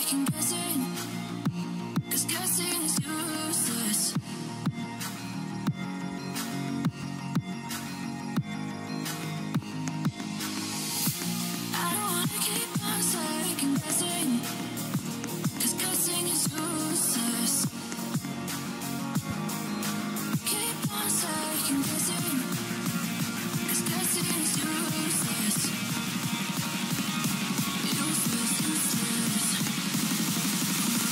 second guessing, 'cause guessing is useless. I don't wanna keep on second guessing, 'cause guessing is useless. Keep on second guessing, 'cause guessing is useless. Useless, useless.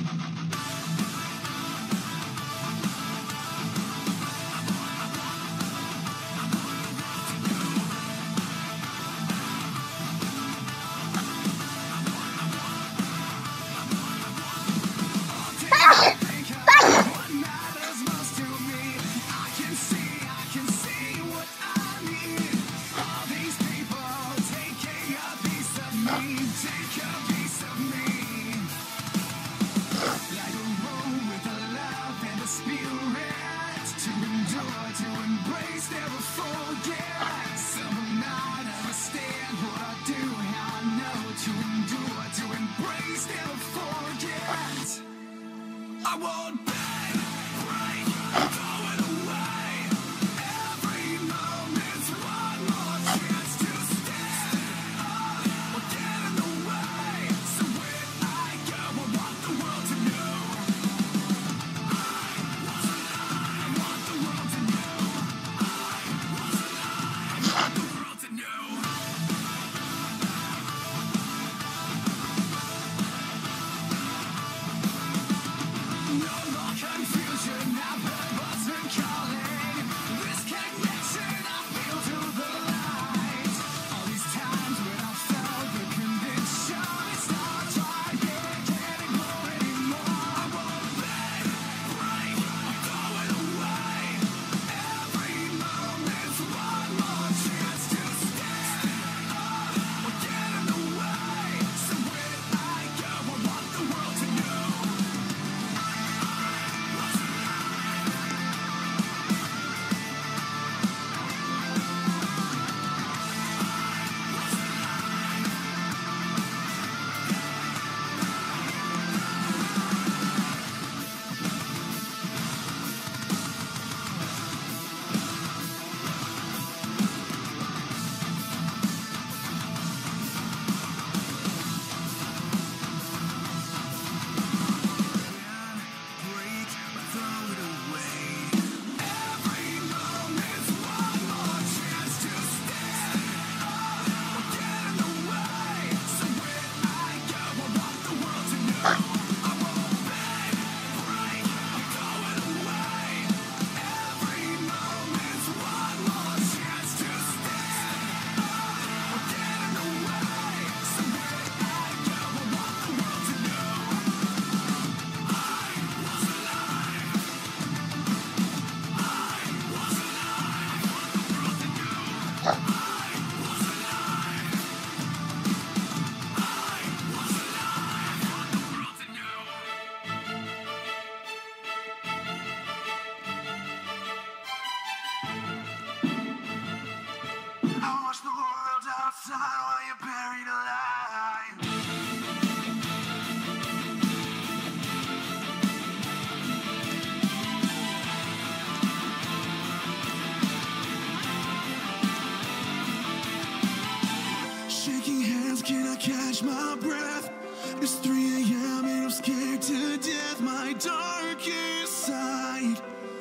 catch my breath. It's 3 a.m. and I'm scared to death. My darkest side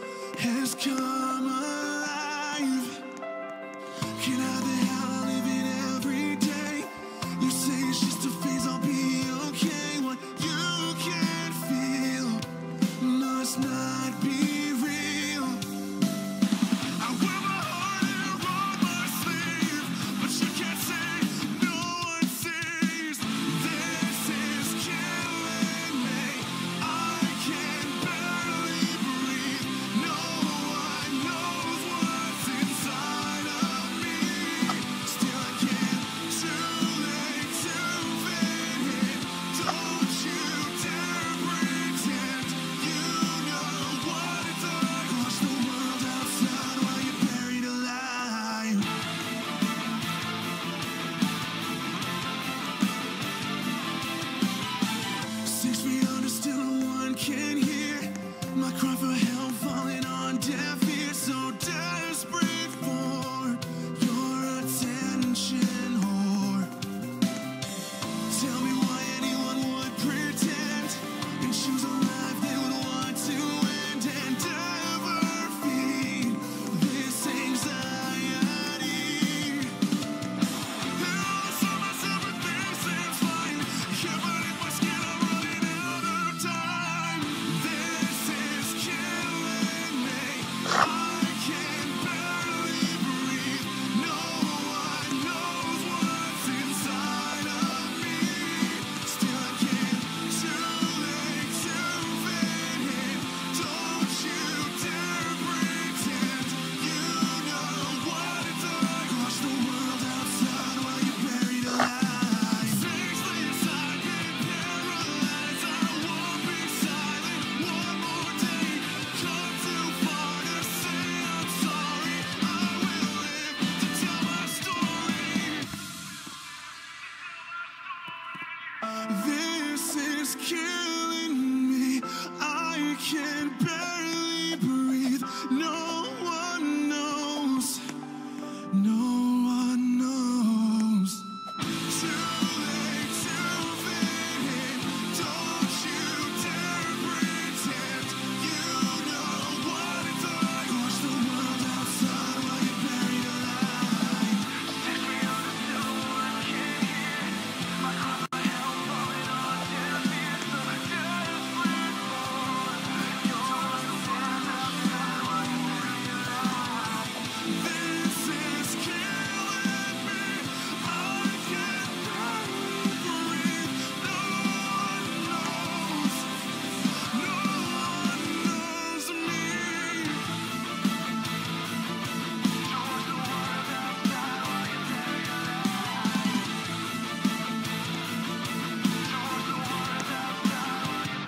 has come alive. Get out the hell I live in every day. You say it's just a phase, I'll be okay. What you can't feel must not be real. I wear my heart out on my sleeve, but you can't say no one sees. This is killing me. I can barely breathe. No one This is killing me. I can barely breathe. No one knows. No one knows. Too late to fit. Don't you dare pretend you know what it's like. Watch the world outside while you bury your life. Take me on the snow, I can't hear. My heart, my help, falling on deaf ears. So desperate for your world outside while you bury your life. This is killing me. I can't barely breathe. No one knows. No one knows me. Towards the world outside while you bury your life. Towards the world outside.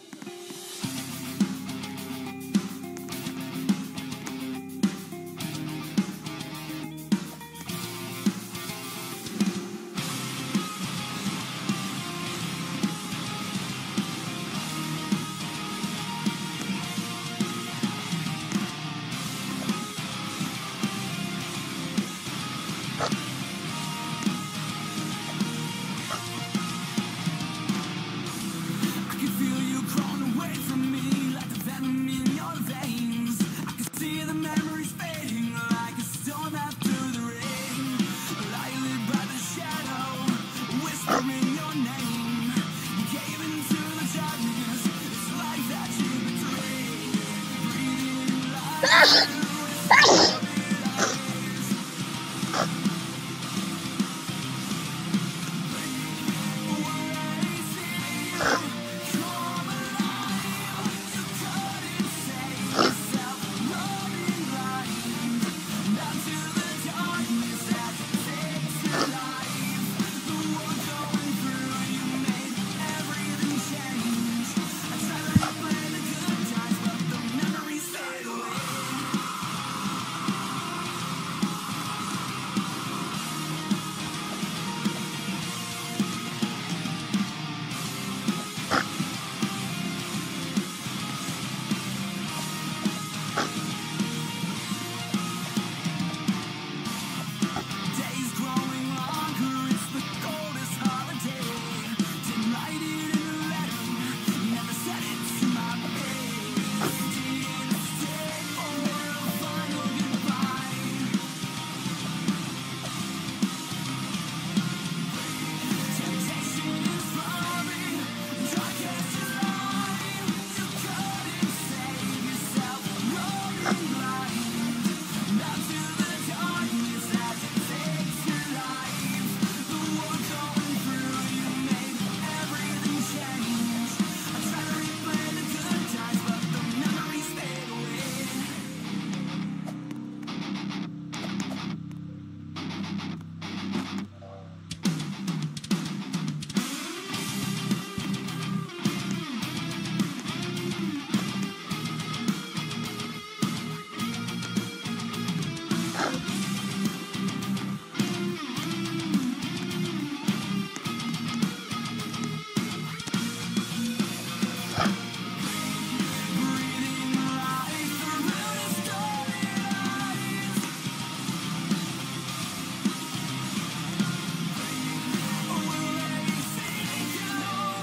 I can feel you crawling away from me like the venom in your veins. I can see the memories fading like a storm after the rain. Lightly by the shadow, whispering your name. You cave into the darkness. It's life that you betrayed. Breathing life through its morbid eyes. Days growing longer, it's the coldest holiday. Didn't write it in a letter, never said it to my face. Didn't stay for a final goodbye. Temptation is roaring, darkest alive. You couldn't save yourself, running blind. Not to the darkness as it takes your life. The war going through you made everything change. I try to replay the good times, but the memories fade away. Breathing life through distorted eyes. Will they see you?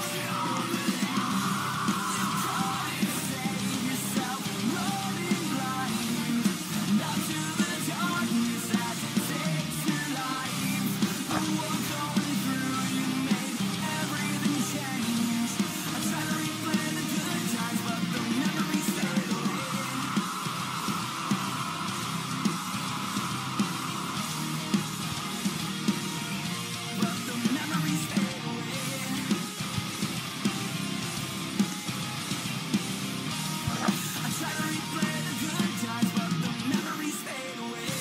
You couldn't save yourself, running blind. Not to the darkness as it takes your life. The war going through you made everything change. I try to replay the good times, but the memories fade away. But the memories fade away. I try to replay the good times, but the memories fade away.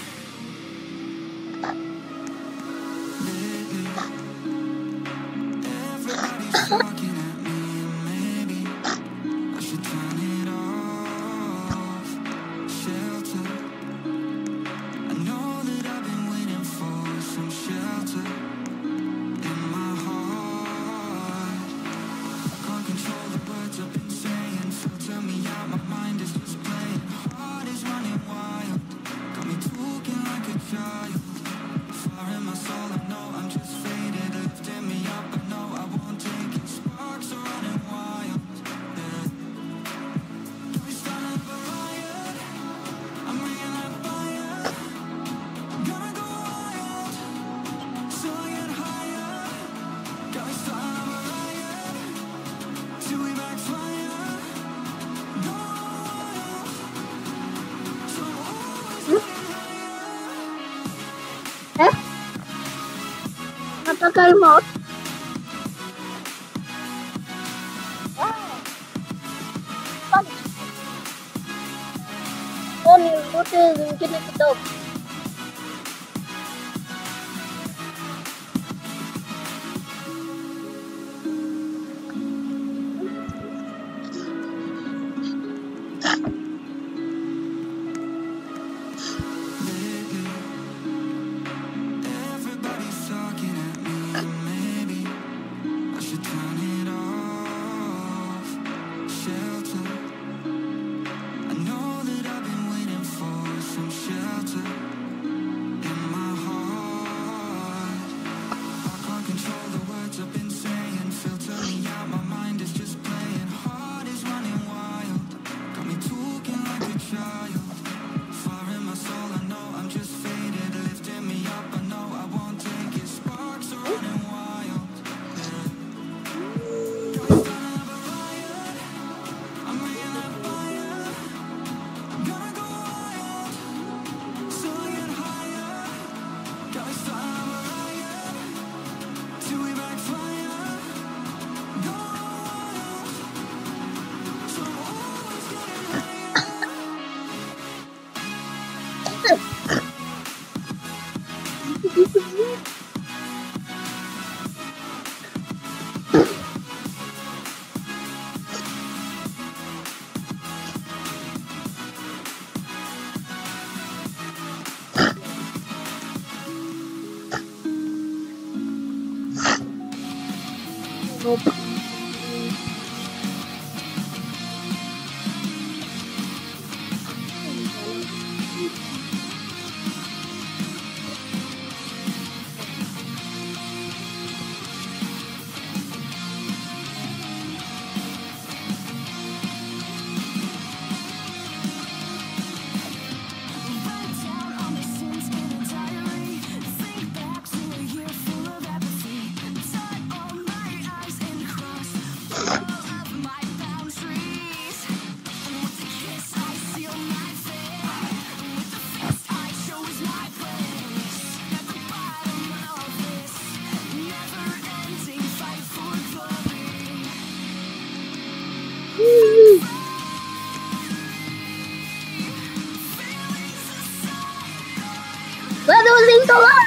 Lately, everybody's talking at me, and maybe I should turn it off. Shelter. I know that I've been waiting for some shelter in my heart. Apakah remote? Oh, nih, udah mungkin itu. Baru link tolong.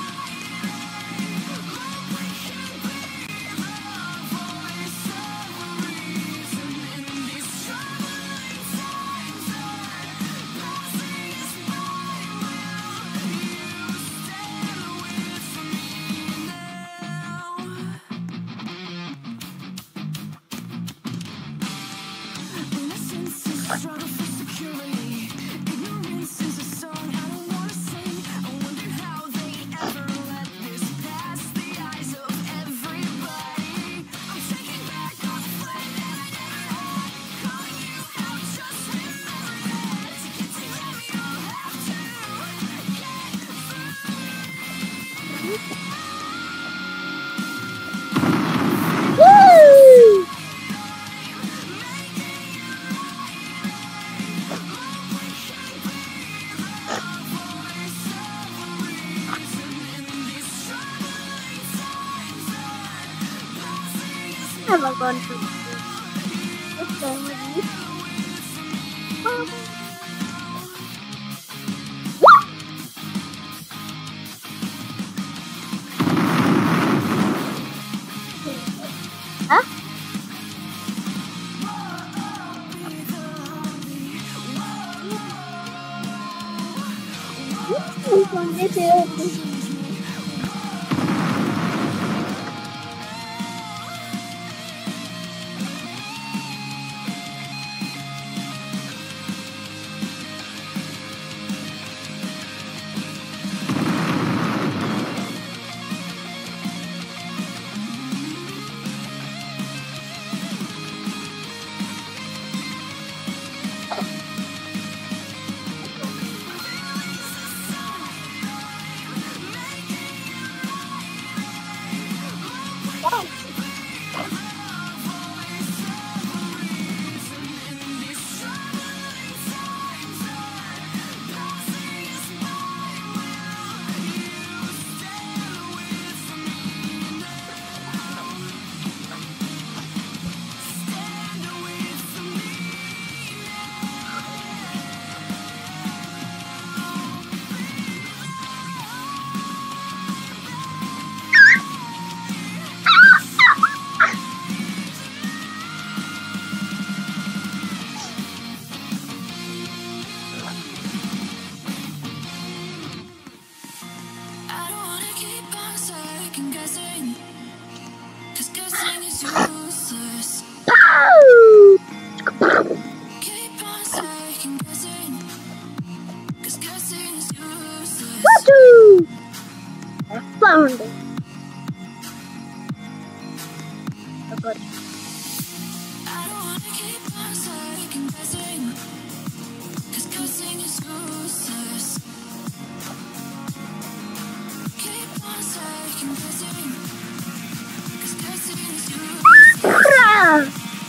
Have I gone to Hah? god. Hurrah!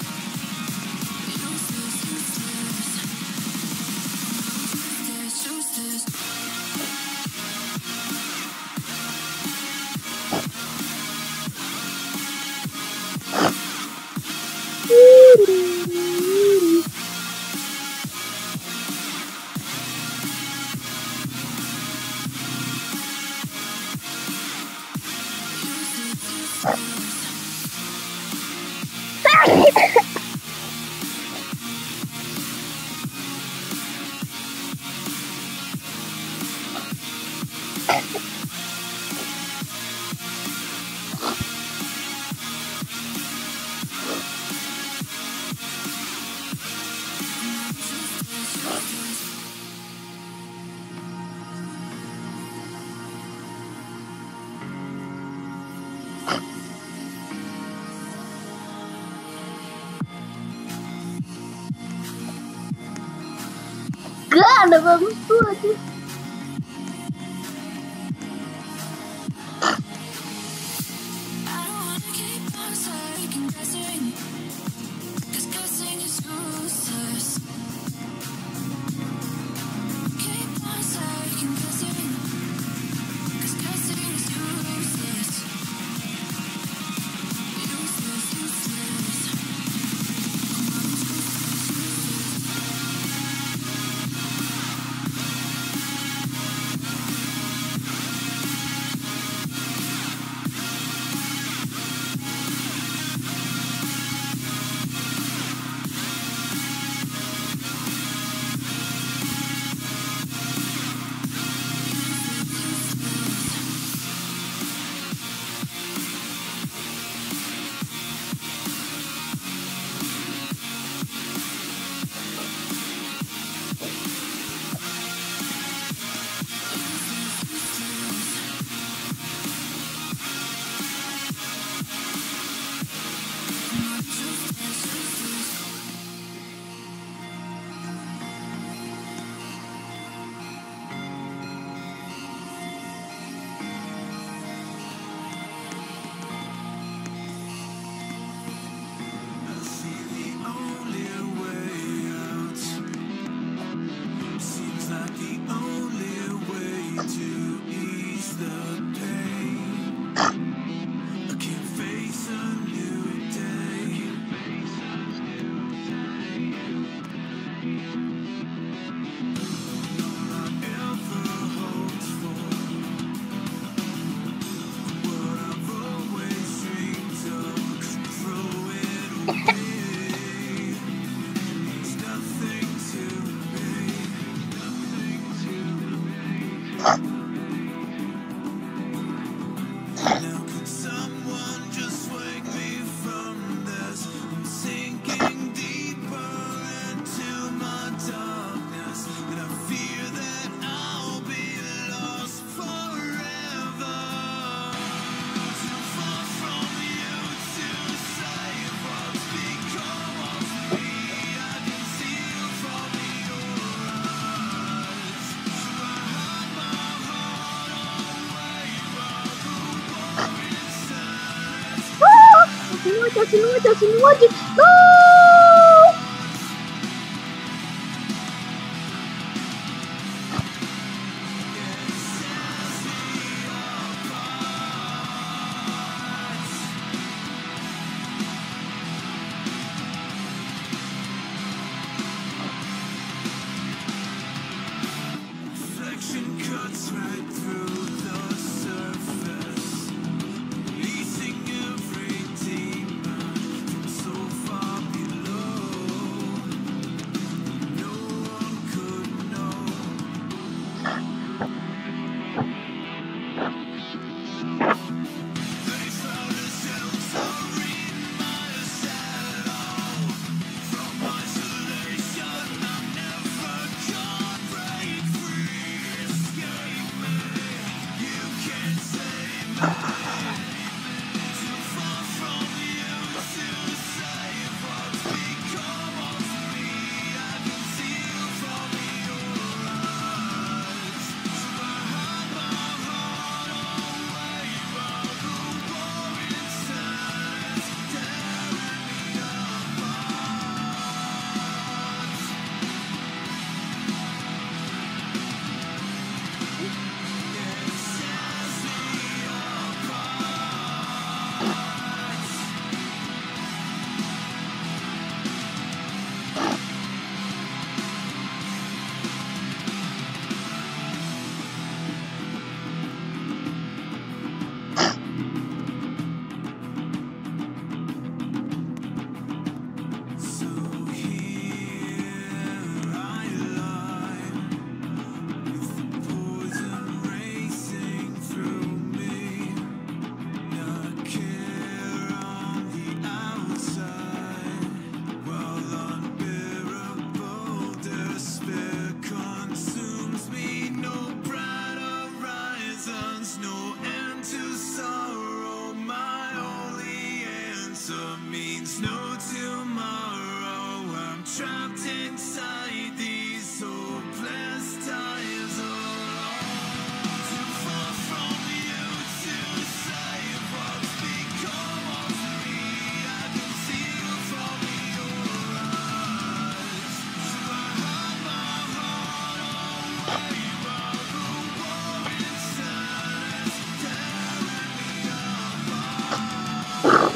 Gak ada bagus tuh aja. Sini aja. Far There's no tomorrow. I'm trapped inside these hopeless times. Too far from you to save what's become of me. I can see you from your eyes. So I hide my heart away while the war inside is tearing me apart.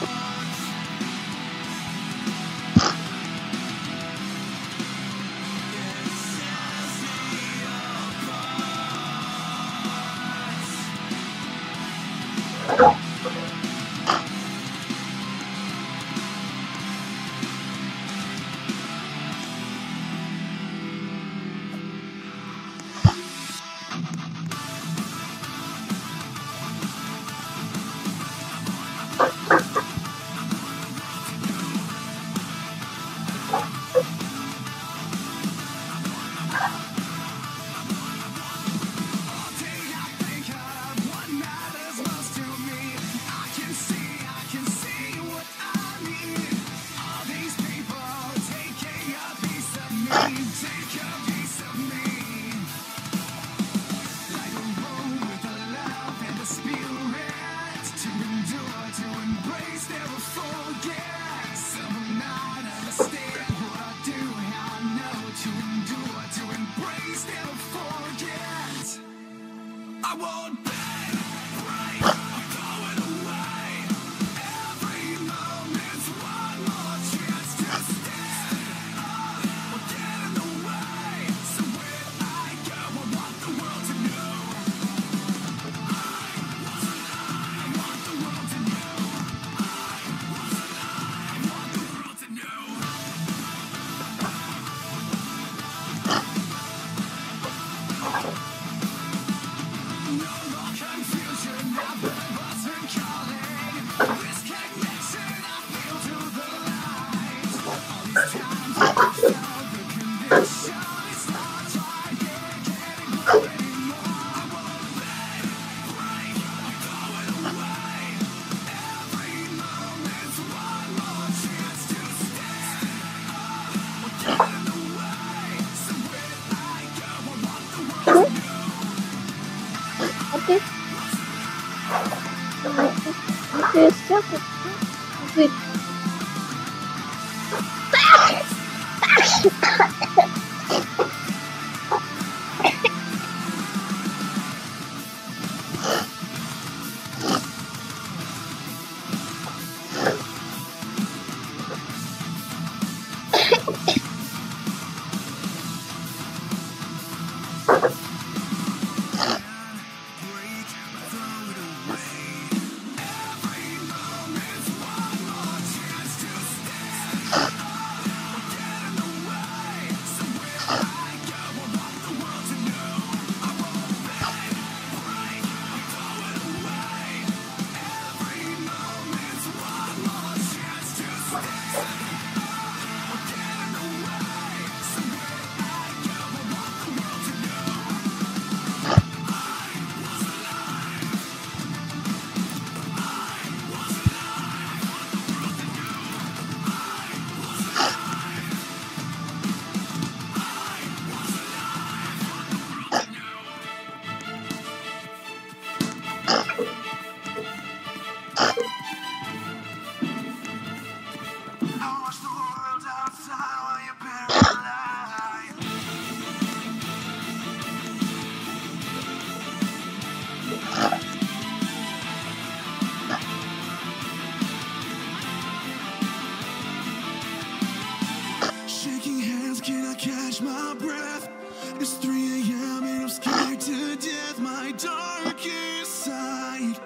Shaking hands, can I catch my breath? It's 3 a.m. and I'm scared to death. My darkest side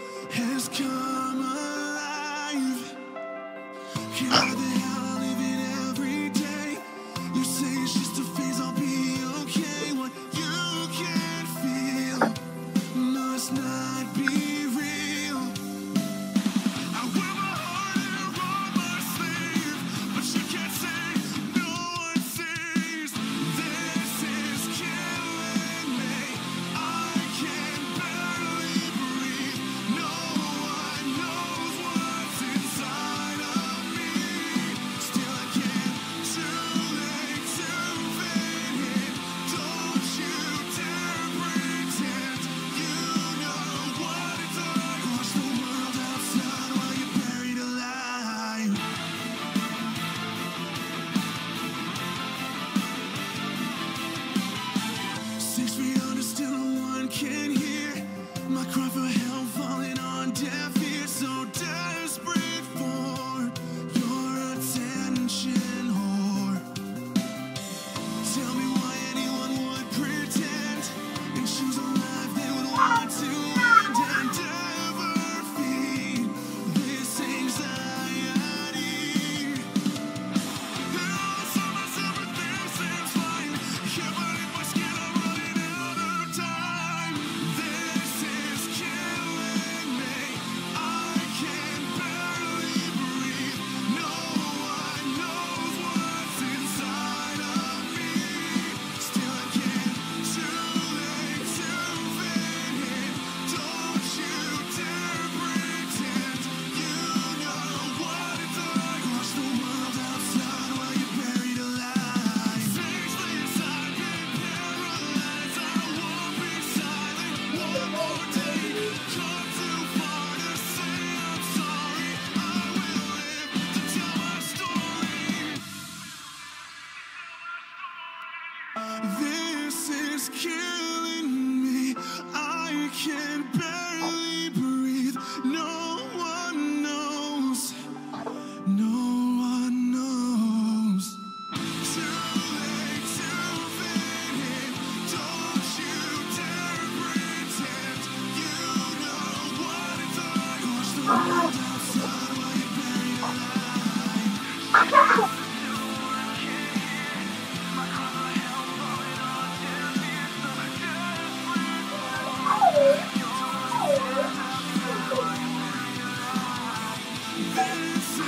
has come alive. Can I the hell I live it every day? You say it's just a phase, I'll be okay. What you can't feel must not be real. I wear my heart on my sleeve, but you can't say no one sees. This is killing me. I can barely breathe. No one knows what's inside of me.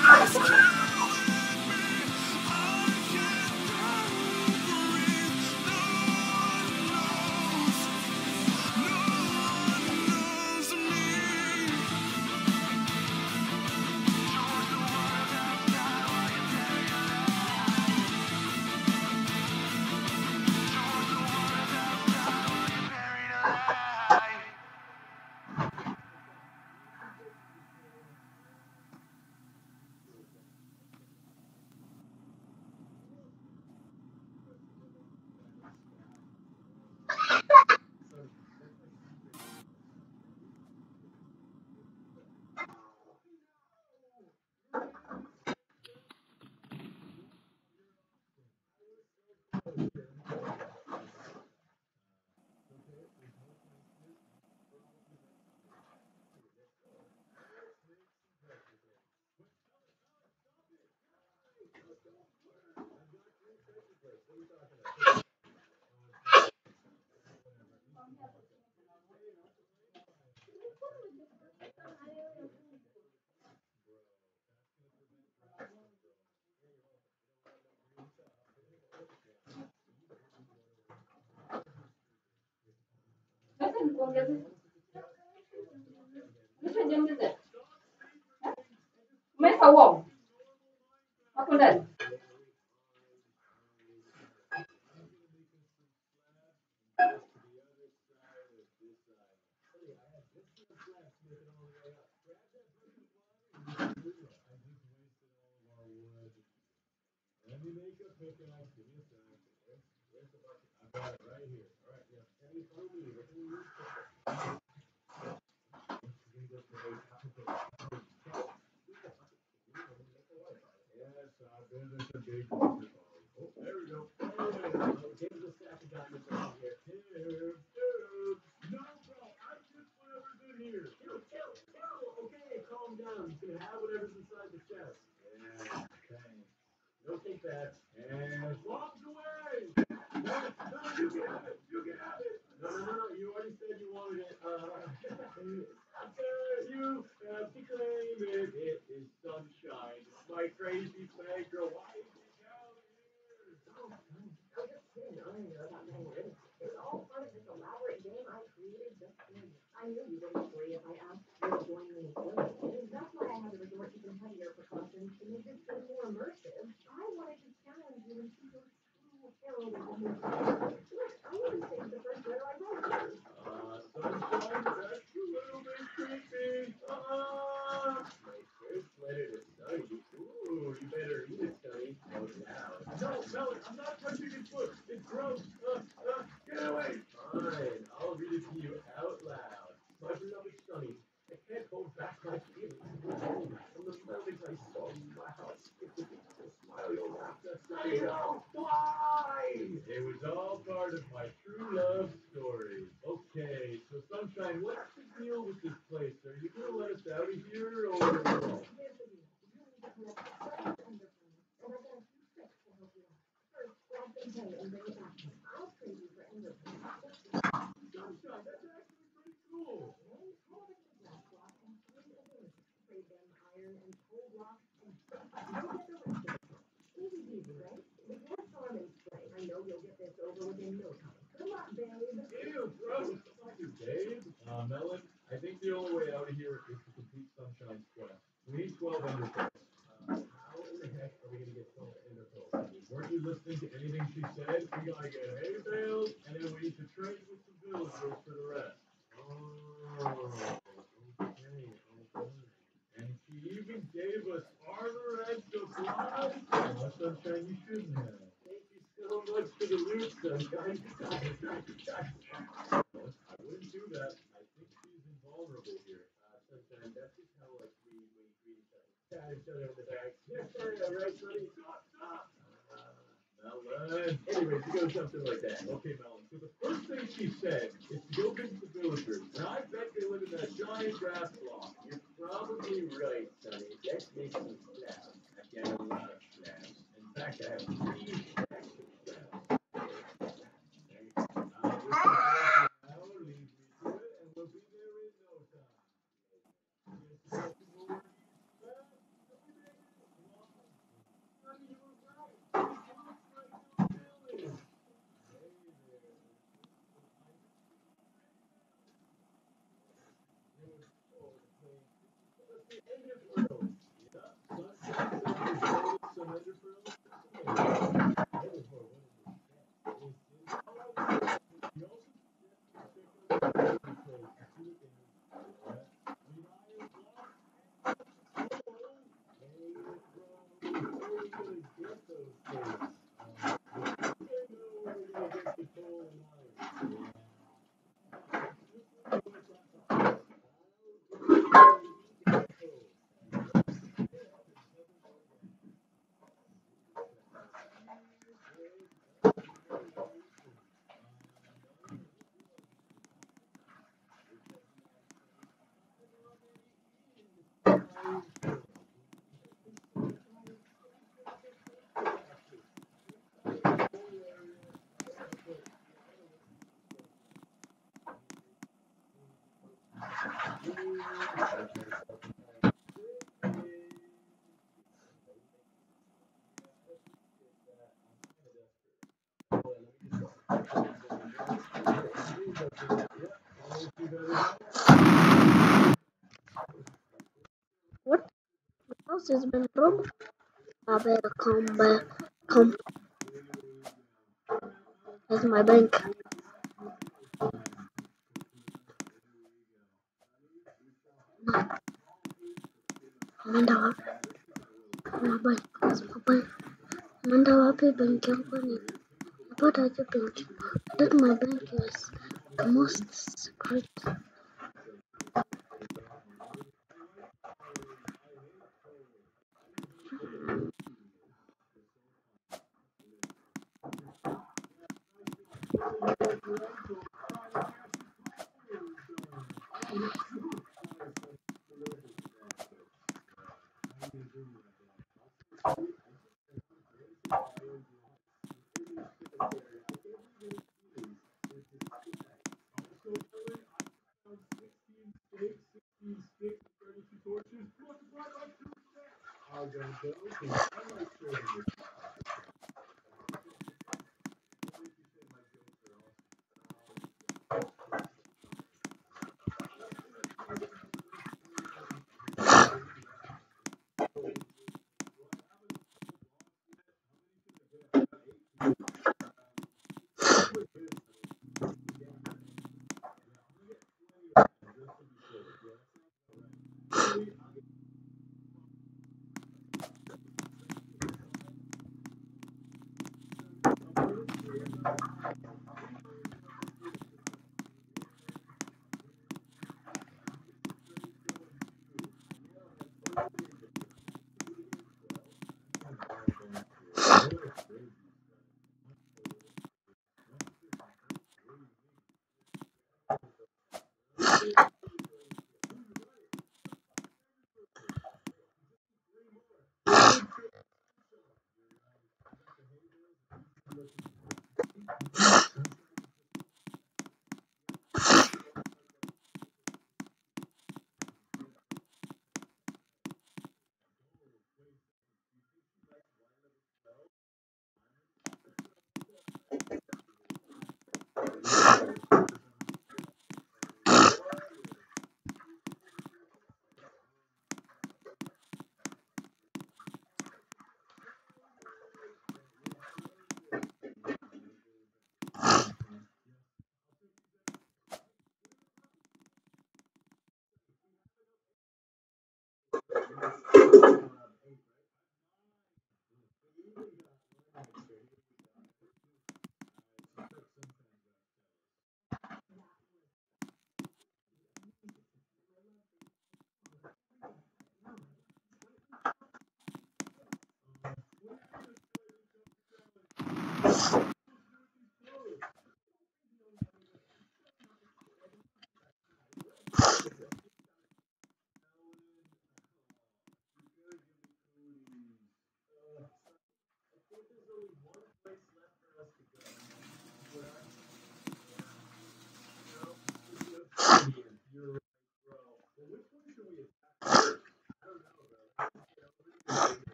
Mấy sầu không? Aku dan. Let me make a pickaxe. Give me a sec. Where's the bucket? I've got it right here. All right, yeah. Can you follow me? What can we use? Yes, there's a big waterfall. Oh, there we go. Give us a stack of diamonds around here. Dude. No, bro. I took whatever's in here. Chill. Okay, calm down. You can have whatever's inside the chest. Yeah, thanks. No take that. And bombs away! No, you can have it! No, you already said you wanted it. You have to claim it. It is sunshine. My crazy flag girl. Why is he down here? I'm just kidding earlier about getting rid of it. It was all part of this elaborate game I created just for you. I knew you wouldn't agree if I asked you to join me in playing. That's why I had to resort to competitor precautions to make this game more immersive. I wanted to challenge you and see your true heroism. Look, I even saved the first letter I wrote. Sunshine, that's a little bit creepy. My first letter to Sunny. Ooh, you better eat it, Sunny. Out loud. No, I'm not touching his foot. It's gross. Get away. Fine, I'll read it to you out loud. My beloved Sunny, I can't hold back my feelings. From the moment I saw you, my heart skipped a beat. The smile your laughter. Sunny, no! Why? It was all part of my true love story. Okay, so Sunshine, what's the deal with this place? Are you gonna let us out of here, or? Here's the deal. You need to collect seven enderpearls, and I got a few tricks to help you out. First, grab some hay and bring it back to me. I'll trade you for enderpearls. Sunshine, that's actually pretty cool. Hey, pull over to the glass block and find a village. Trade them iron and coal blocks, and you'll get the rest of it. Easy peasy, right? With your charm and strength, I know you'll get this over within no time. Good luck, babe. Ew, gross. Fuck you, babe. Melon, I think the only way out of here is to complete Sunshine's quest. We need 12 ender pearls. How in the heck are we going to get 12 ender pearls? Weren't you listening to anything she said? We got to get hay bales, and then we need to trade with some villagers for the rest. Oh, okay. And she even gave us armor and supplies. Sunshine, you shouldn't have. Thank you so much for the loot, Sunshine. I wouldn't do that. I think she's invulnerable here. Sunshine, that's just how we greet each other. Pat each other on the back. Yes, sir. All right, buddy. Stop. Melon. Anyways, it goes something like that. Okay, Melon. So the first thing she said is to go visit the villagers. And I bet they live in that giant grass block. You're probably right, Sonny. Let's make some slabs. I've got a lot of slabs. In fact, I have 3 stacks of slabs. Now lead me to it, and we'll be there in no time. What? The house has been robbed? I better come back. Come. That's my bank. Mandawa. My bank. That's my bank. Mandawa bank company. But I think that my bank is the most secret.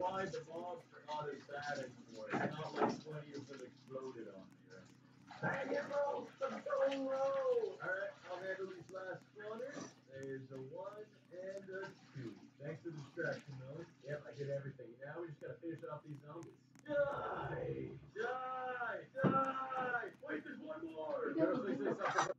why the mobs are not as bad anymore. It's not like 20 of them exploded on me, right? Dang it, bro! I'm so low! Alright, I'll handle these last spawners. There's a 1 and a 2. Thanks for the distraction, Melon. Yep, I did everything. Now we just gotta finish off these zombies. Die! Die! Die! Wait, there's one more! Please say something.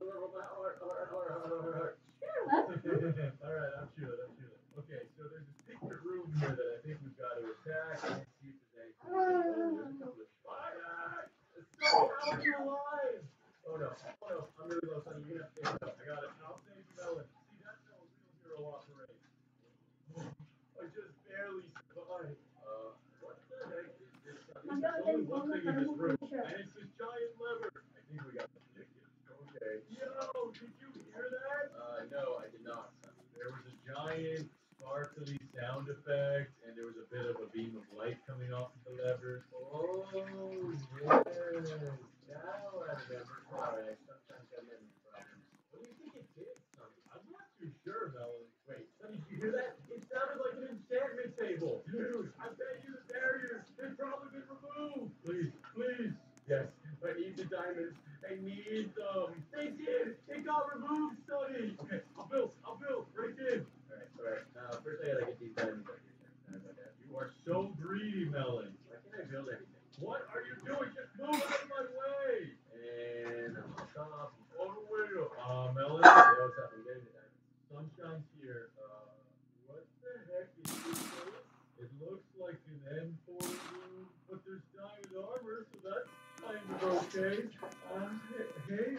Alright, I'm chilling. Okay, so there's a secret room here that I think we've got to attack and see if there's anything. Oh, there's a couple of fire! So how are you alive? Oh no, I'm really low, Sonny. You're gonna have to take it up. I got it. I'll save you, Melon. See, that's how a real hero operates. I just barely survived. What the heck is this? There's only one thing in this room, and it's this giant lever. I think we got the ticket. Okay. Yo, did you hear that? No, I did not. There was a giant sparkly sound effect, and there was a bit of a beam of light coming off of the lever. Oh, yes. Now I remember. Sorry, I sometimes have memory problems. What do you think it did, Sonny? I'm not too sure, Melon. Wait, Sonny, did you hear that? It sounded like an enchantment table. Dude, I bet you the barriers, they've probably been removed. Please. Yes, I need the diamonds. I need them. They did. They got removed, Sonny. Okay, I'll build. Break in. All right. First I gotta get these diamonds out here. You are so greedy, Melon. Why can't I build anything? What are you doing? Just move out of my way. And I'll stop all the way up. Melon. Yeah, what's up? I'm getting the diamonds. Sunshine's here. What the heck is this place? It looks like an end portal room, but there's diamond armor, so that's kind of okay. Hey.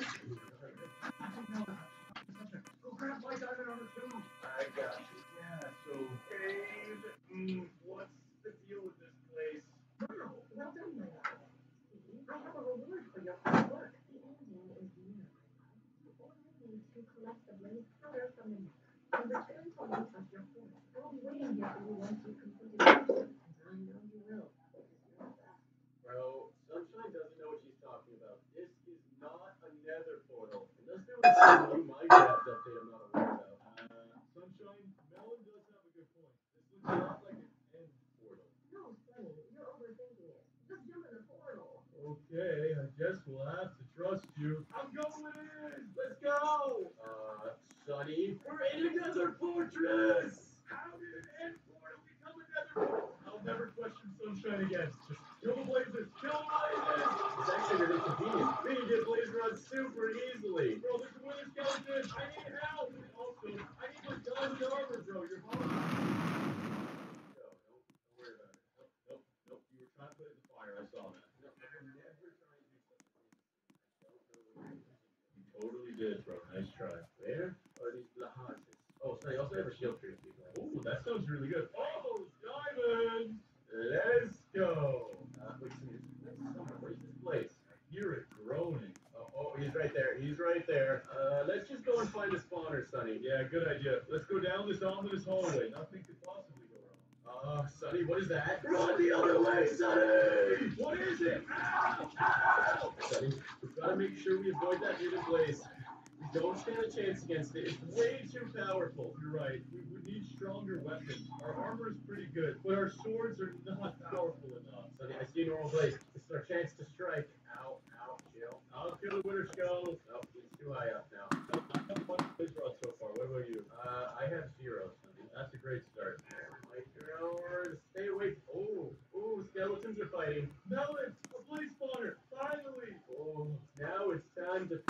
Go grab my diamond armor too. I got you. Yeah, so, Cave, what's the deal with this place? Wow, well done, my love. See, I have a reward for your hard work. The ending is near, my love. You only need to collect the blaze powder from the nether and return to light up your portal. I will be waiting here for you once you complete the mission, and I know you will, because you're the best. Bro, Sunshine doesn't know what she's talking about. This is not a nether portal. Unless there was some new Minecraft update I'm not aware about. Sunshine, Melon does have a good point. This looks a lot like an end portal. No, Sunny, you're overthinking it. Just jump in the portal. Okay, I guess we'll have to trust you. I'm going in! Let's go! Sonny, we're in another fortress! How did an end portal become another portal? I'll never question Sunshine again. Just kill the blazes! Kill the blazes! It's actually really convenient. We can get blaze runs super easily. Bro, there's a wither skeleton! I need help! Also, I need my diamond armor, bro. You're home. Don't worry about it. Nope. You were trying to put it in the fire. I saw that. No, I would never try and do such a thing. I don't know what you're using. You totally did, bro. Nice try. Where are these blahances? Oh, so they also have a shield tree. Oh, that sounds really good. Oh, diamonds! Let's go. Wait, what is this place? I hear it groaning. Oh, he's right there. Let's just go and find a spawner, Sonny. Yeah, good idea. Let's go down this ominous hallway. Nothing could possibly go wrong. Sonny, what is that? Run the other way, Sonny! What is it? Ow! Sonny, we've got to make sure we avoid that hidden place. We don't stand a chance against it. It's way too powerful. You're right. We would need stronger weapons. Our armor is pretty good, but our swords are not powerful enough. Sonny, I see a normal blaze. This is our chance to strike. Ow, chill. I'll kill the winter skull. Nope, it's too high up now. I have one blaze rod so far. What about you? I have 0, Sonny. That's a great start. Like yours. Stay away. Oh, skeletons are fighting. Melon, a blaze spawner. Finally. Oh, now it's time to...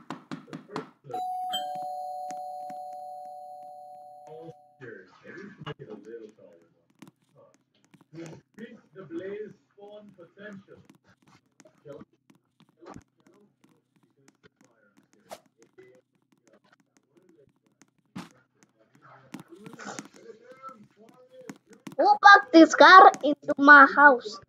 Maybe we should make it a little taller one. Increase the blaze spawn potential. Kill him. He's gonna set fire on Who parked this car into my house?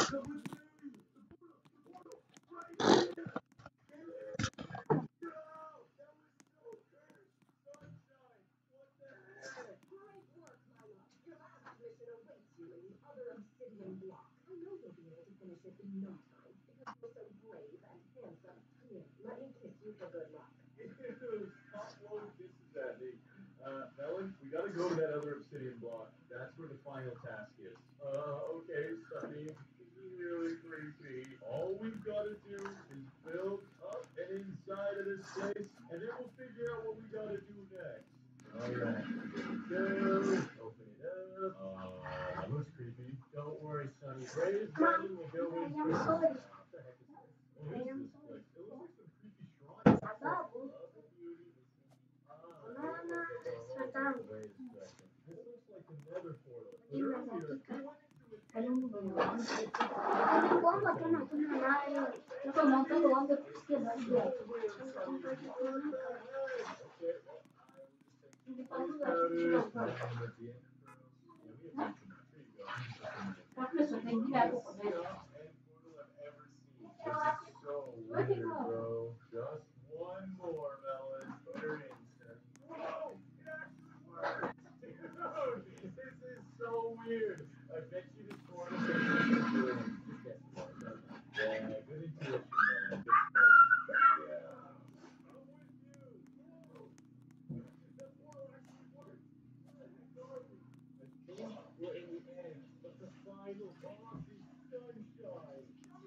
Great work, my love. Your last mission awaits you in the other obsidian block. I know you'll be able to finish it in no time because you're so brave and handsome. Here, let me kiss you for good luck. Stop blowing kisses at me. Melon, we gotta go to that other obsidian block. That's where the final task is. Okay, Sunny. This is really creepy. All we've gotta do is build up and inside of this place, and then we'll figure out what we gotta do next. Alright, here we go. Open it up. That looks creepy. Don't worry, Sunny. Brave Melon will go in first. What the heck is this? What is this place? It looks like some creepy shrine. Love and beauty with wait a second. This looks like the nether portal. But earlier, we went into it. So weird, bro. Just one more, Melon. Put her in, Sonny. Oh, it actually worked! Dude, this is so weird. I bet you this portal is just guess what. Yeah, good intuition, man. Good stuff. Yeah. I'm with you. Whoa. That portal actually worked. Where the heck are we? I think we're in the end, but the final boss is sunshine.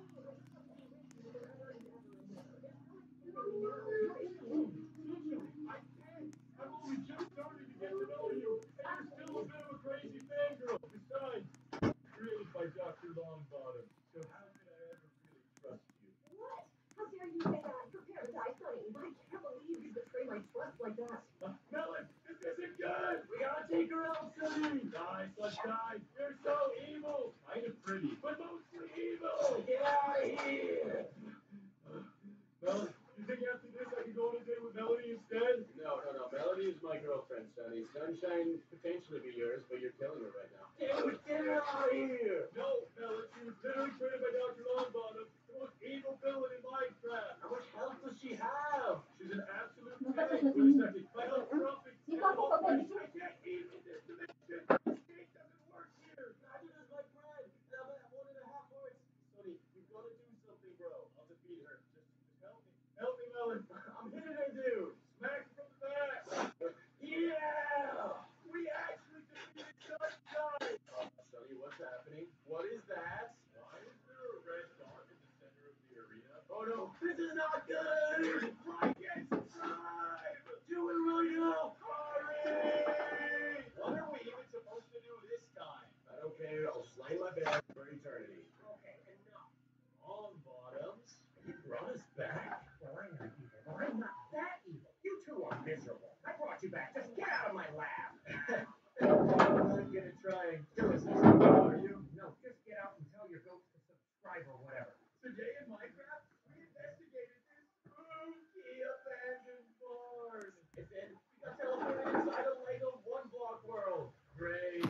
I can't. I've only just started to get to know you, and you're still a bit of a crazy fangirl. Besides, created by Dr. Longbottom, so how could I ever really trust you? What? How dare you say that? Prepare to die, Sonny. I can't believe you betray my trust like that. Melon, this isn't good. We gotta take her out, Sonny. Die, sunshine. You're so evil. Kind of pretty, but mostly evil. Get out of here. Melon, you think after this I can go on a date with Melody instead? No. Melody is my girlfriend, Sonny. Sunshine potentially be yours, but you're killing her right now. Dude, get her out of here! No, Melody, she was literally created by Dr. Longbottom, the most evil villain in Minecraft. How much health does she have? She's an absolute tank. Wait a second. My health dropping. I can't eat in this dimension. Escape doesn't work here. Neither does my bread. And I'm at 1.5 hearts. Sonny, you've got to do something, bro. I'll defeat her. Just help me. Help me, Melon. I'm hitting her, dude. Smack from the back. Yeah! We actually defeated Sunshine! Sonny, what's happening? What is that? Why is there a red dot in the center of the arena? Oh no, this is not good! Like and subscribe! Do it right now! Hurry! What are we even supposed to do this time? I don't care, I'll slay my bed for eternity. Okay, enough. On bottoms. You brought us back? Well, I'm not evil, but I'm not that evil. You two are miserable. I brought you back. Just get out of my lab. I'm not gonna try and kill us, are you? No, just get out and tell your ghost to subscribe or whatever. Today in Minecraft, we investigated this spooky abandoned barn. And then we got teleported inside a Lego one block world. Great.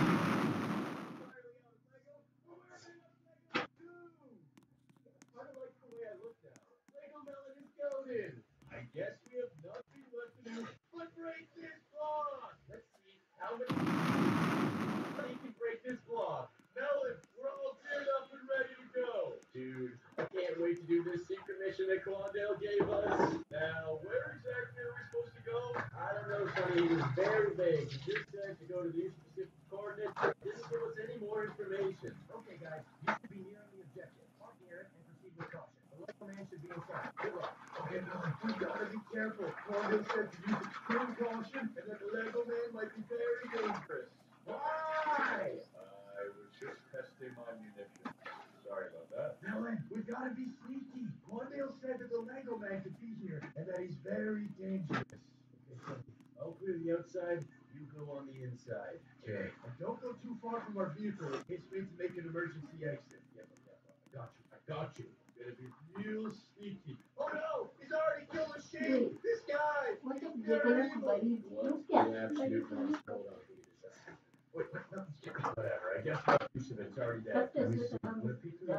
Entirely out of Lego. Well, we're made out of Lego too. I kind of like the way I look now. Lego Melon is golden. I guess we have nothing left to do but break this block. Let's see how many you can break this block. Melon, we're all geared up and ready to go. Dude, I can't wait to do this secret mission that Claudel gave us. Now, where exactly are we supposed to go? I don't know, Sonny. He was very vague. He just said to go to these specific coordinates. Didn't give us any more information. Okay, guys, you should be nearing the objective. Park near it and proceed with caution. The Lego man should be inside. Good luck. Okay, Melon, we gotta be careful. Claudel said to use extreme caution and that the Lego man might be very dangerous. Why? I was just testing my munitions. Sorry about that. Melon, we gotta be sneaky. Quandale said that the Lego man could be here and that he's very dangerous. Okay, so I'll clear the outside. You go on the inside. Okay. And don't go too far from our vehicle in case we need to make an emergency exit. Yep. I got you. Gotta be real sneaky. Oh no! He's already killed a sheep! This guy! He's very evil! What? The absolute monster. Hold on, give me a second. Wait, whatever. I guess my use of it's already dead. Let me see. Let me see.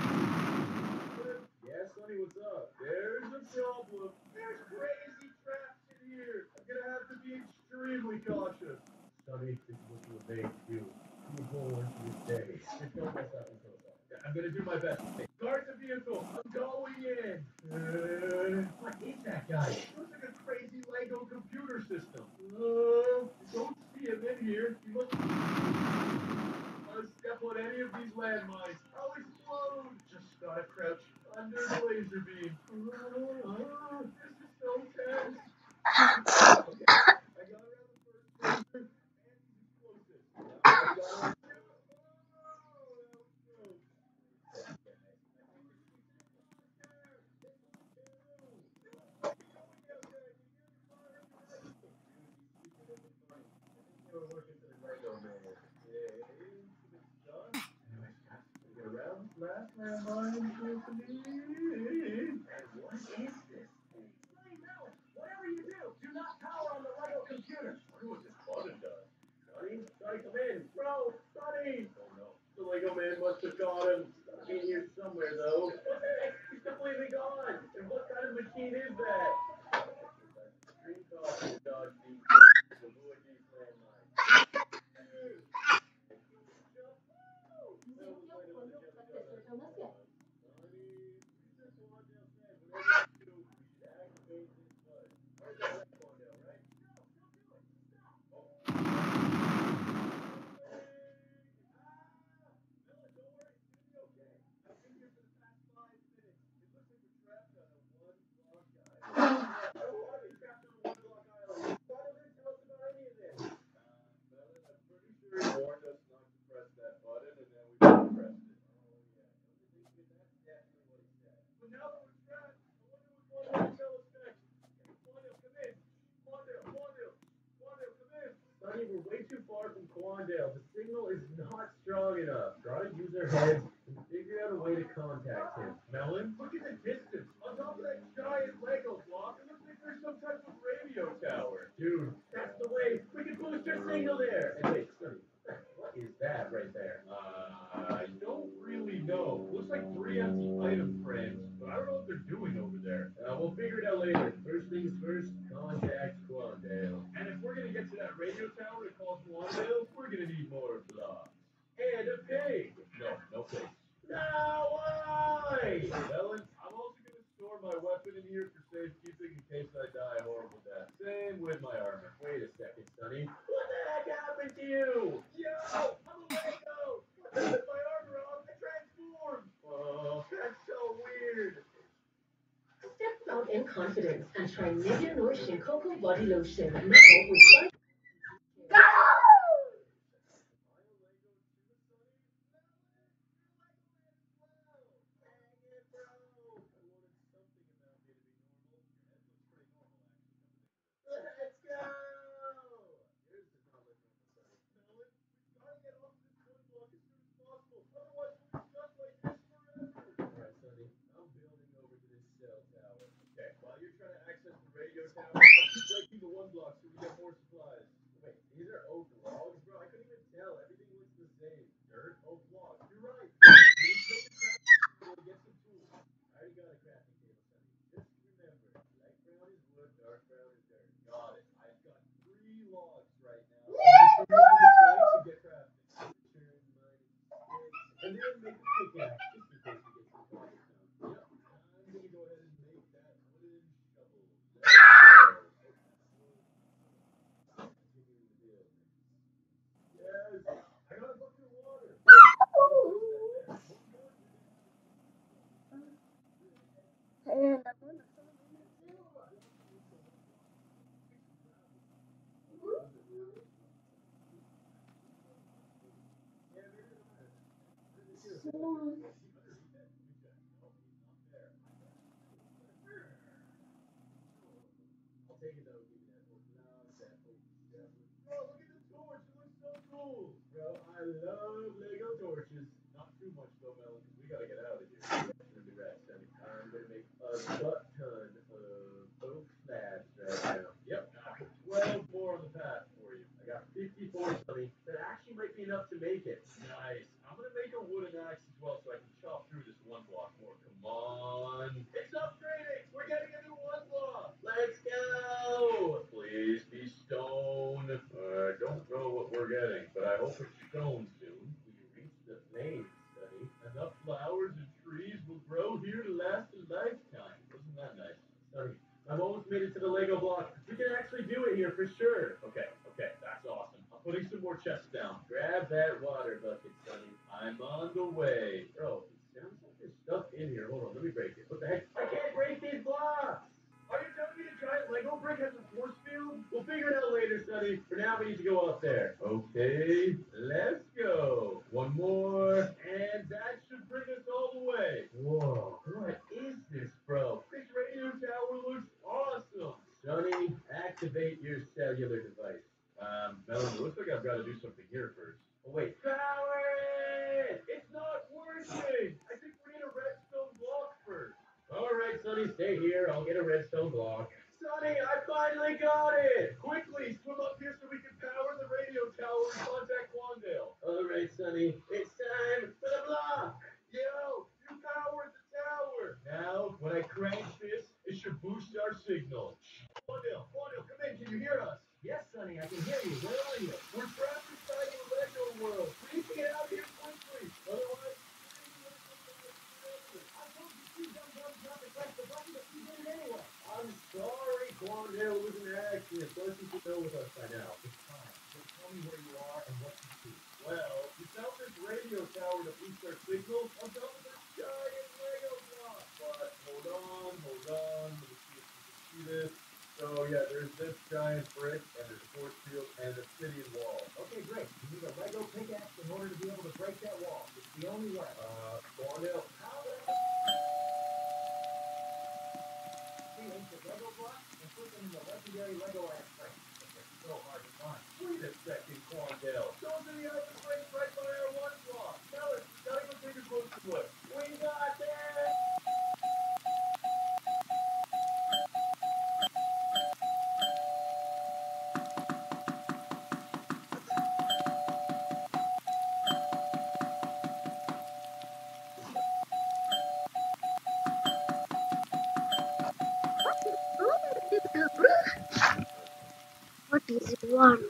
Yeah, Sonny, what's up? There's a problem. There's crazy traps in here. I'm gonna have to be extremely cautious. Sonny, this is what you were made to do. You were born for this day. Just don't mess up until it's all. I'm gonna do my best. Guard the vehicle. I'm going in. What is that guy? It looks like a crazy Lego computer system. Don't see him in here. He must step on any of these landmines. I'll explode. Just gotta crouch under the laser beam. This is so tense. Okay, I got around the first laser and these explosives. Now I gotta. Last landmine with me. And what is this thing? Hey, Mel, whatever you do not power on the Lego computer. I wonder what this button does. Sonny, come in. Bro, Sonny. Oh no, the Lego man must have got him. He's in here somewhere though. What the heck? He's completely gone. And what kind of machine is that? Extreme caution, dodge these things. Avoid these landmines. Warned us not to press that button, and then we pressed it. Definitely what he said. But now that we're trapped, I wonder what Quandale tell us next. Quandale, come in. Quandale, come in. Sonny, we're way too far from Quandale. The signal is not strong enough. Try to use our heads and figure out a way to contact him. Melon, look at the distance. On top of that giant Lego block, it looks like there's some type of radio tower. Dude, that's the way. We can boost our signal there. And wait, Sonny, what is that right there? I don't really know. Looks like 3 empty item frames, but I don't know what they're doing over there. We'll figure it out later. First things first, contact Quandale. And if we're gonna get to that radio tower to call Quandale, we're gonna need more Blox. And a pig. No pig. No, why? Ellen, I'm also gonna store my weapon in here for safekeeping in case I die a horrible death. Same with my armor. Wait a second, Sonny. What the heck happened to you? Yo, I'm a Lego. What the heck? My armor off? I transformed. Oh, that's so weird. Step out in confidence and try Nivea Nourishing Cocoa Body Lotion now with Let's go! Here's the knowledge of the study. Melon, we gotta get off this wood block as soon as possible. Otherwise, we'll be stuck like this forever. Alright, Sonny. I'm building over to this cell tower. Okay, while you're trying to access the radio tower, I'll keep breaking the one block so we get more supplies. Wait, these are oak logs? Bro, I couldn't even tell. Everything looks the same. Dirt, oak logs. You're right. Get some tools. I already got a crafting table, Sonny. Just remember, light brown is wood, dark brown is dirt. Got it. I've got 3 logs right now. To get crafting. And then make a pickaxe just in case we get some cobblestone. Yep. I'm gonna go ahead and make that wooden shovel. Let's go. Continuing to build. Yes. I got a bucket of water. And I'll take it though, give me that hook. Bro, look at the torch. It looks so cool. Bro, I love Lego torches. Not too much though, Melon, because we gotta get out of here. Really rest. I'm gonna make a butt ton of oak slabs right now. Yep. 12 more on the path for you. I got 54 Sonny. That actually well, for stone soon. We reach the plains, Sonny. Enough flowers and trees will grow here to last a lifetime. Wasn't that nice? Sonny, I've almost made it to the Lego block. We can actually do it here for sure. Okay, that's awesome. I'm putting some more chests down. Grab that water bucket, Sonny. I'm on the way. Bro, it sounds like there's stuff in here. Hold on, let me break it. What the heck? I can't break these blocks! Are you telling me the giant Lego brick has a force field? We'll figure it out later, Sonny. For now, we need to go up there. Okay, let's go. One more, and that should bring us all the way. Whoa, what is this, bro? This radio tower looks awesome. Sonny, activate your cellular device. Melanie, looks like I've got to do something here first. Oh, wait. Power it! It's not working! I think we need a redstone block first. All right, Sonny, stay here. I'll get a redstone block. Sonny, I finally got it! Quickly, swim up here so we can power the radio tower and contact Quandale. All right, Sonny, it's time for the block. Yo, you powered the tower. Now, when I crank this, it should boost our signal. Quandale, come in. Can you hear us? Yes, Sonny, I can hear you. Where are you? We're trapped inside the Lego world. We need to get out of here quickly. Otherwise, I'm sorry, Quandale was an accident. Plus, you should know with us by now. It's fine. Just tell me where you are and what you see. Well, we found this radio tower to boost our signal on top of this giant Lego block. But hold on. Let me see if you can see this. So yeah, there's this giant brick and there's a force field and a city wall. Okay, great. You need a Lego pickaxe in order to be able to break that wall. It's the only way. Quandale, how the ancient Lego blocks and put them in the legendary Lego item frame. It's so hard to find. Wait a second, Quandale. Those are the item frames right by our one block. Tell us, we gotta go take a closer look. We got this! What is it want?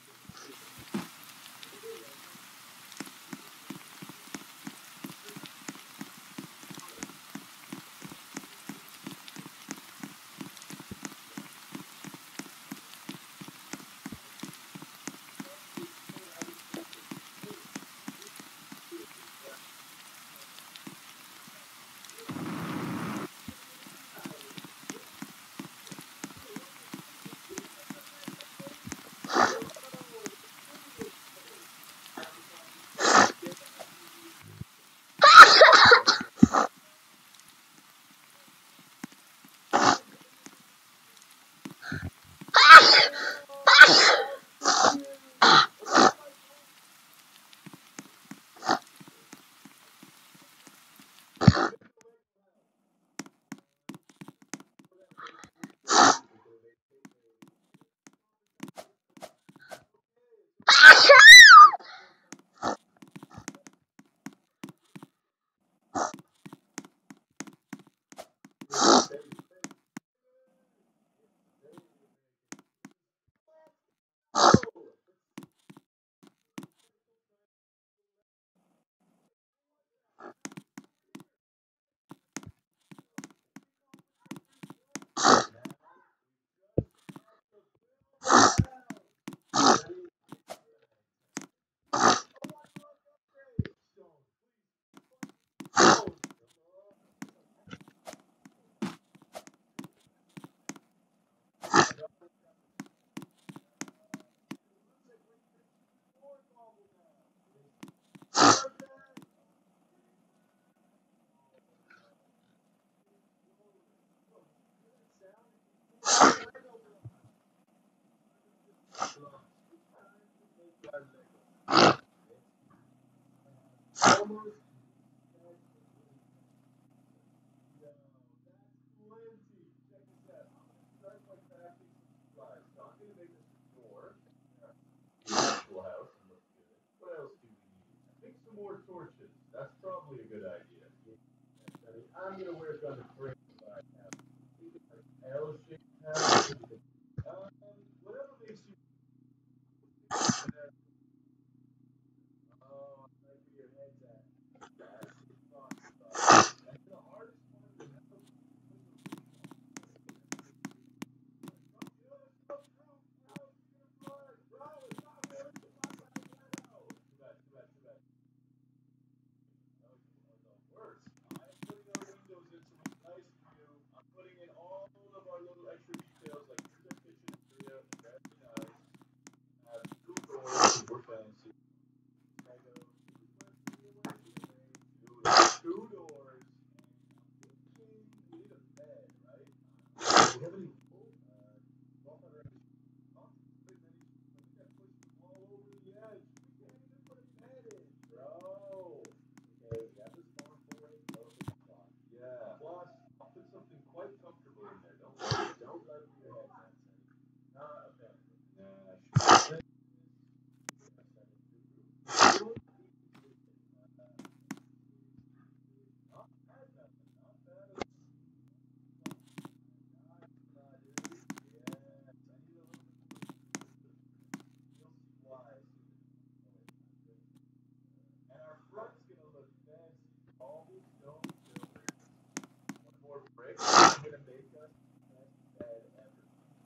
More torches. That's probably a good idea. I'm gonna work on the frame if I have L-shaped house. Whatever makes you. Two doors. We need a bed, right? Do you have any wool? Well, I think that pushed them all over the edge. We can't even put a bed in, bro. Okay, we have this farm for it. Perfect spot. Yeah. Plus, I'll put something quite comfortable in there. Don't worry. Don't let it be your head, okay. Nah, sure. Not bad, nothing. Not bad at all. And our front's gonna look fancy. All this stone building. One more brick. It's gonna make us the best bed ever.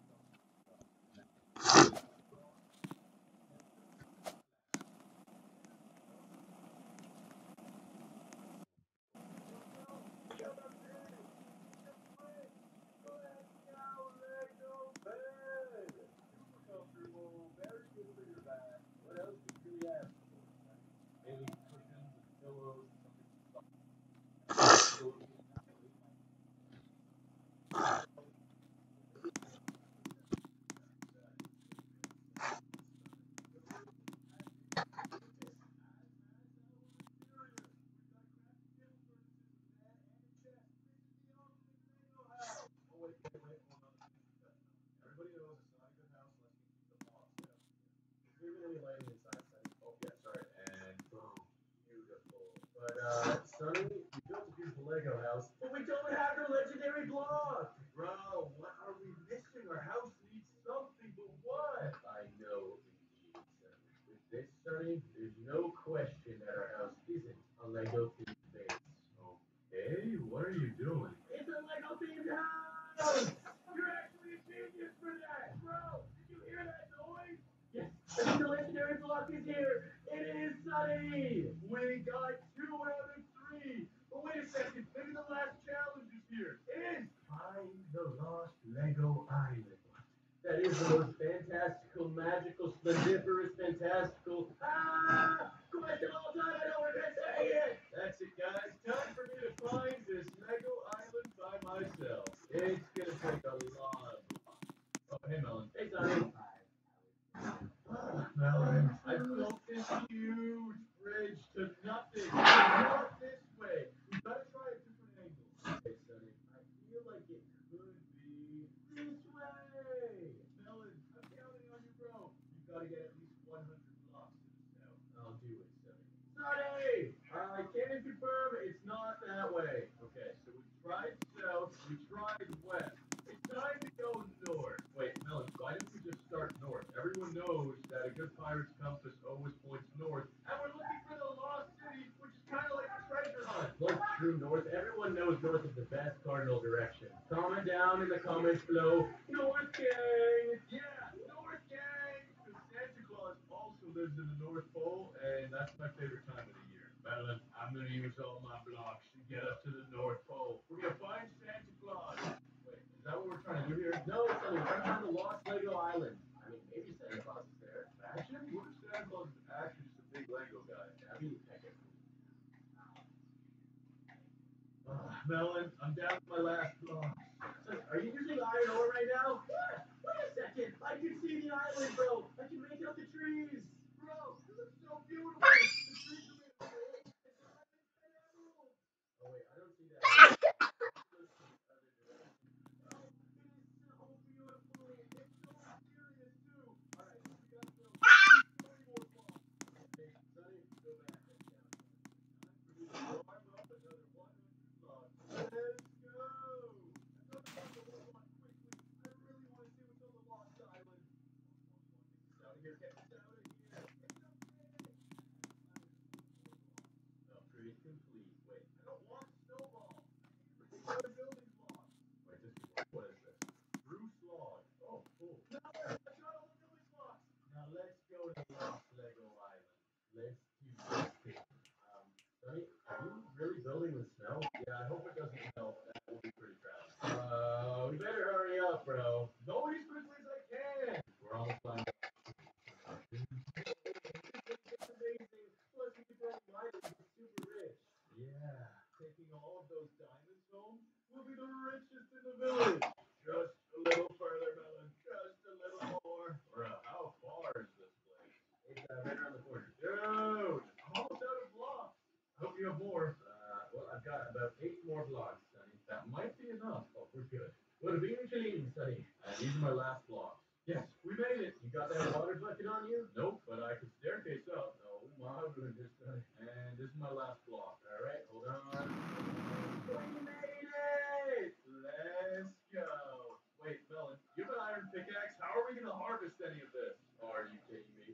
Everybody knows it's not a good house unless you keep the moss down. Is there even any lighting inside, Sonny? Oh, yeah, sorry. And boom. Beautiful. But, Sonny, we built a beautiful Lego house, but we don't have the legendary block. Bro, what are we missing? Our house needs something, but what? I know, indeed, Sonny. With this, Sonny, there's no question that our house isn't a Lego themed base. Okay, what are you doing? It's a Lego themed house! You're actually a genius for that, bro! Did you hear that noise? Yes, the legendary block is here. It is Sunny. We got 2 out of 3. But wait a second, maybe the last challenge is here. It is find the lost Lego island. That is the most fantastical, magical, splendiferous, fantastical question of all time. I know we're gonna say it. That's it, guys. Time for me to find this Lego island by myself. It's gonna take a lot of blocks. Oh, hey, Melon. Hey, Sonny. Melon, I built this huge bridge to nothing. Not this way. We gotta try a different angle. Okay, Sonny. I feel like it could be this way. Melon, I'm counting on you, bro. You gotta get at least 100 blocks to the south. I'll do it, Sonny. Sonny! I can confirm it's not that way. Okay, so we tried south, we tried west. It's time to go north. Wait, Melon, why didn't we just start north? Everyone knows that a good pirate's compass always points north, and we're looking for the lost city, which is kind of like a treasure hunt. Look, true north. Everyone knows north is the best cardinal direction. Comment down in the comments below. North gang! Yeah, North gang! Because Santa Claus also lives in the North Pole, and that's my favorite time of the year. Melon, I'm gonna use all my blocks to get us to the North Pole. We're gonna find Santa Claus. Wait, is that what we're trying to do here? No, Sonny, we're trying to find the lost Lego island. I mean, maybe Santa Claus is there. Actually, what if Santa Claus is actually just a big Lego guy? I mean, I guess. Melon, I'm down to my last block. Sonny, are you using iron ore right now? What? Wait a second. I can see the island, bro. I can make out the trees. Bro, it looks so beautiful. The trees are made of gold and diamonds and emeralds. Oh, wait, I don't see that. Let's see the other direction. Oh, it is so beautiful. It's so mysterious, too. All right, we gotta go. There's so many more blocks. Hey, Sonny, go back. Head down. Time for me to farm up another 100 blocks. Let's go. I'm gonna find the whole lot quickly. I really want to see what's on the lost island. Get this out of here. Get this out of here. It's okay. Upgrade complete. Wait, I don't want snowball. I need a regular building block. Wait, just what is this? Bruce log. Oh, cool. No, I got all the building blocks. Now let's go to Lost Lego Island. Let's do this thing. Sonny, are you really building with snow? Yeah, I hope it doesn't melt. That will be pretty proud. We better hurry up, bro. Going as quickly as I can. We're almost done. have 8 more blocks, Sonny. That might be enough. Oh, we're good. We're eventually, Sonny. And these are my last blocks. Yes, we made it. You got that water bucket on you? Nope, but I could staircase up. No, my goodness, Sonny. And this is my last block. All right, hold on. We made it! Let's go. Wait, Melon, you have an iron pickaxe? How are we going to harvest any of this? Are you kidding me?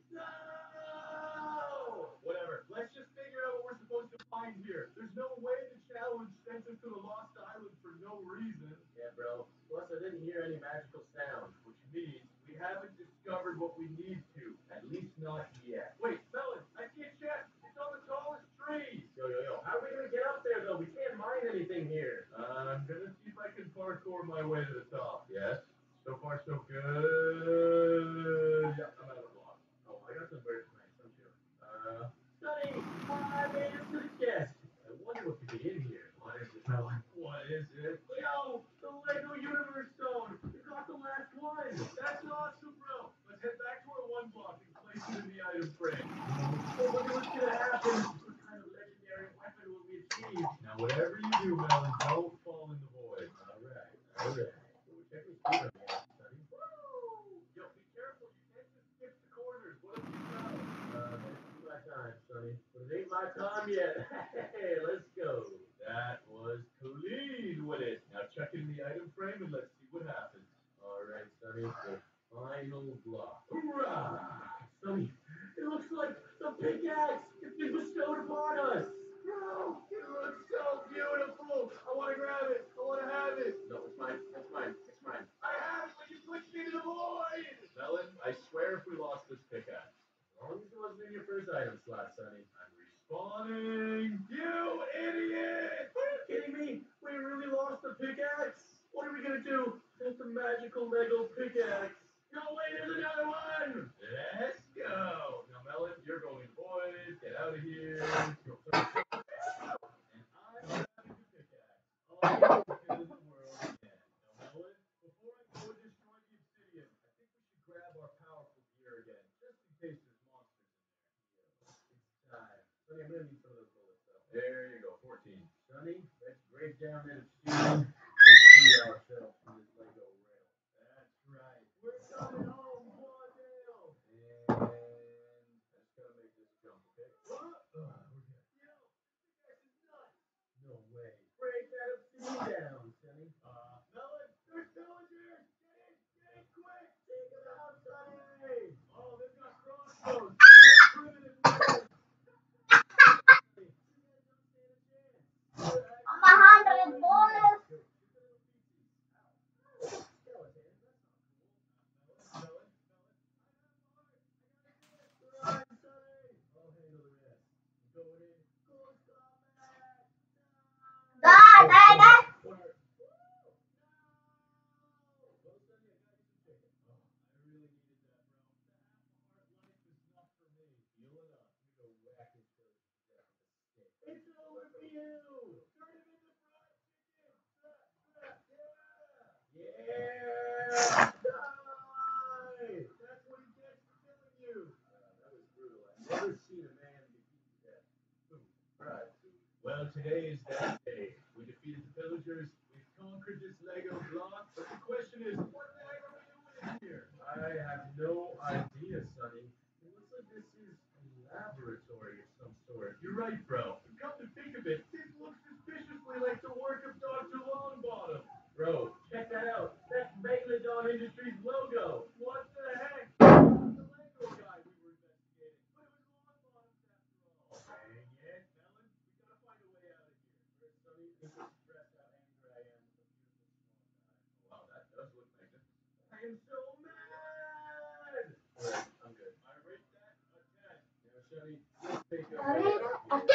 No! Whatever. Let's just figure out what we're supposed to find here. There's no way the challenge sent us to the Lost Island for no reason. Yeah, bro. Plus, I didn't hear any magical sounds, which means we haven't discovered what we need to. At least not yet. Wait, Melon, I see a chest. It's on the tallest tree. Yo. How are we going to get up there, though? We can't mine anything here. I'm going to see if I can parkour my way to the top. Yes. So far, so good. Yep, I'm out of blocks. Oh, I got some birds tonight, don't you? Sonny, I made it to the chest. I wonder what could be in here. What is it, Melon? What is it? Yo, the Lego Universe Stone. You got the last one. That's awesome, bro. Let's head back to our one block and place it in the item frame. Oh, look at what's gonna happen. What kind of legendary weapon will we achieve? Now, whatever you do, Melon, don't fall in the void. All right. So we're checking speed on the edge, Sonny. Woo! Yo, be careful. You can't just skip the corners. What if you fell? It's my time, Sonny. But it ain't my time yet. Hey, let's go. That was clean with it. Now check in the item frame and let's see what happens. All right, Sonny. The final block. Hoorah! Sonny, it looks like the pickaxe has been bestowed upon us. Bro, it looks so beautiful. I want to grab it. I want to have it. No, it's mine. That's mine. It's mine. I have it, but you pushed me to the void. Melon, I swear if we lost this pickaxe. As long as it wasn't in your first item slot, Sonny. I'm respawning. You idiot! Are you kidding me? We really lost the pickaxe? What are we gonna do with the magical Lego pickaxe? No way, there's another one! Let's go! Now, Melon, you're going void. Get out of here. And I'm grabbing the pickaxe. I'll kill the world again. Now, Melon, before I go and destroy the obsidian, I think we should grab our powerful gear again, just in case there's monsters in there. It's time. Sonny, I'm gonna need some of those bullets, though. There you go, 14. Sonny, let's break down that obsidian and free ourselves from this Lego rail. That's right. We're coming home, Wandale. And I just gotta make this jump, okay? We're good. Yo, this pickaxe is nuts. No way. Break that obsidian down, Sonny. Melon, there's villagers. Get in quick. Take them out, Sonny. Oh, they've got crossbows. They're primitive weapons. Sonny, you guys don't stand a chance. I'm 100 bullets. Yo, shoot the little feetsies. Ow. Skeleton, that's not cool. Melon. I have heart. I gotta do it. Run, Sonny. I'll handle the rest. I'm going in. Close combat. Die. Woo! No! Well, Sonny, I got you some chicken. Oh, I really needed that, bro. The half a heart life is not for me. Healing up. Let me go whack this villager to death with a stick. It's over for you. Turn him into fried chicken. Yeah. Yeah. Die. That's what he gets for killing you. That was brutal. I've never seen a man be beaten to death. Food. Fried food. Well, today is that day. We defeated the villagers. We've conquered this Lego block. But the question is, what the heck are we doing in here? I have no idea, Sonny. It looks like this is a laboratory of some sort. You're right, bro. Come to think of it, this looks suspiciously like the work of Dr. Longbottom. Bro, check that out. That's Megalodon Industries logo. What the heck? The Lego guy we were investigating. But it was Longbottom's after all. Dang it, Melon. We gotta find a way out of here. First, Sonny, I need to express how angry I am with the beautiful small guy. Wow, that does look magnificent. I am so mad! Alright, I'm good. I rate that a 10. Now, Sonny, let's take a I rate a